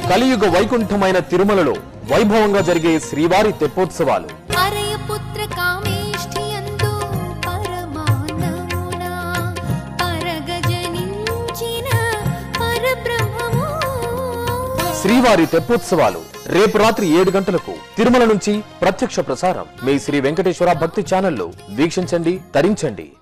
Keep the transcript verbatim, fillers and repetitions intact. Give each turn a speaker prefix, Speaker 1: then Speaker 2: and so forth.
Speaker 1: కలియుగ వైకుంఠమైన తిరుమలలో వైభవంగా జరిగే శ్రీవారి తెప్పోత్సవాలు. శ్రీవారి తెప్పోత్సవాలు రేపు రాత్రి ఏడు గంటలకు తిరుమల నుంచి ప్రత్యక్ష ప్రసారం మీ శ్రీ వెంకటేశ్వర భక్తి ఛానల్లో వీక్షించండి, తరించండి.